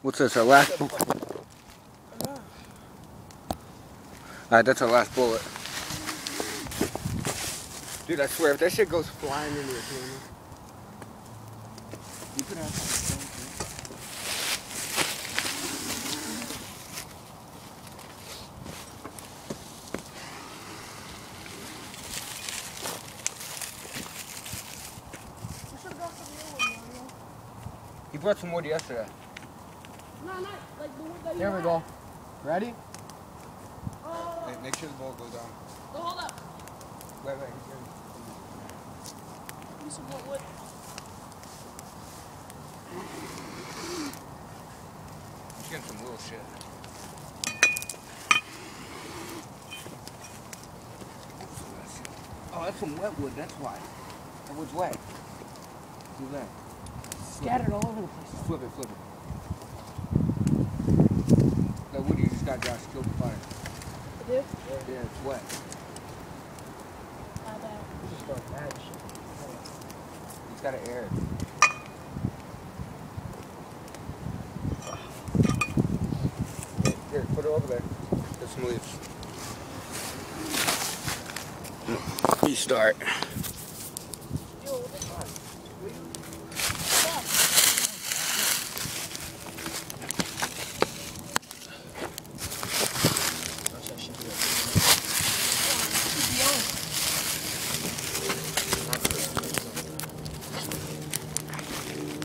What's this, our last bullet? Alright, that's our last bullet. Dude, I swear, if that shit goes flying into your camera, you could have something. You brought some wood yesterday. No, not like the wood that you Here we go. Ready? Hey, make sure the bolt goes down. No, hold up. Wait. Give me some more wood. He's getting some little shit. Oh, that's some wet wood, that's why. That wood's wet. Do that. Scattered all over the place. Flip it. That wood you just got Josh killed the fire. I do? Yeah, it's wet. Not bad. Just go mad shit. He's got to air it. Here, put it over there. There's some leaves. You start.